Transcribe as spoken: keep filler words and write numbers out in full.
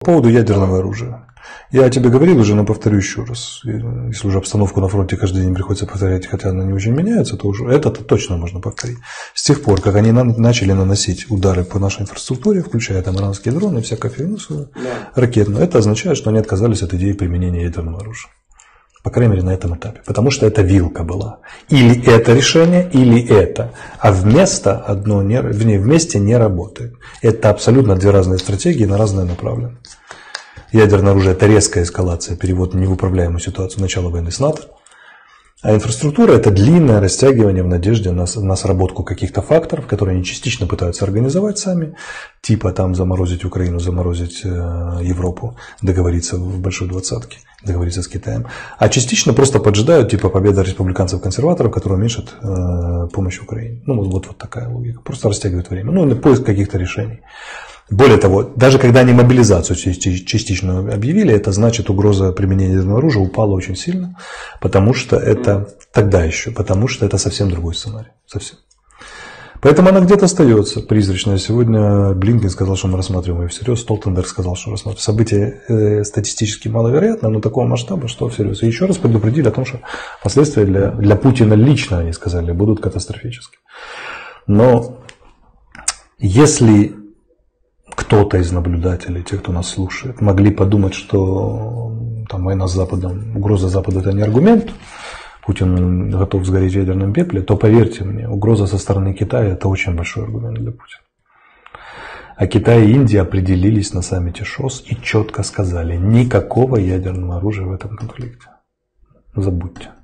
По поводу ядерного оружия. Я тебе говорил уже, но повторю еще раз. Если уже обстановку на фронте каждый день приходится повторять, хотя она не очень меняется, то уже это-то точно можно повторить. С тех пор, как они начали наносить удары по нашей инфраструктуре, включая там иранские дроны, всякую фигню ракетную, это означает, что они отказались от идеи применения ядерного оружия. По крайней мере, на этом этапе. Потому что это вилка была. Или это решение, или это. А вместо одно не, вместе не работает. Это абсолютно две разные стратегии на разные направления. Ядерное оружие – это резкая эскалация, перевод в невыправляемую ситуацию, начало войны с НАТО. А инфраструктура – это длинное растягивание в надежде на, на сработку каких-то факторов, которые они частично пытаются организовать сами, типа там заморозить Украину, заморозить э, Европу, договориться в большой двадцатке, договориться с Китаем. А частично просто поджидают, типа победа республиканцев-консерваторов, которые уменьшат э, помощь Украине. Ну, вот, вот такая логика. Просто растягивают время. Ну, на поиск каких-то решений. Более того, даже когда они мобилизацию частично объявили, это значит, угроза применения ядерного оружия упала очень сильно, потому что это тогда еще, потому что это совсем другой сценарий. Совсем. Поэтому она где-то остается призрачная. Сегодня Блинкен сказал, что мы рассматриваем ее всерьез, Столтенберг сказал, что рассматриваем. Событие э, статистически маловероятно, но такого масштаба, что всерьез. И еще раз предупредили о том, что последствия для, для Путина лично, они сказали, будут катастрофическими. Но если кто-то из наблюдателей, те, кто нас слушает, могли подумать, что там, война с Западом, угроза Запада – это не аргумент, Путин готов сгореть в ядерном пепле, то поверьте мне, угроза со стороны Китая – это очень большой аргумент для Путина. А Китай и Индия определились на саммите ШОС и четко сказали: никакого ядерного оружия в этом конфликте. Забудьте.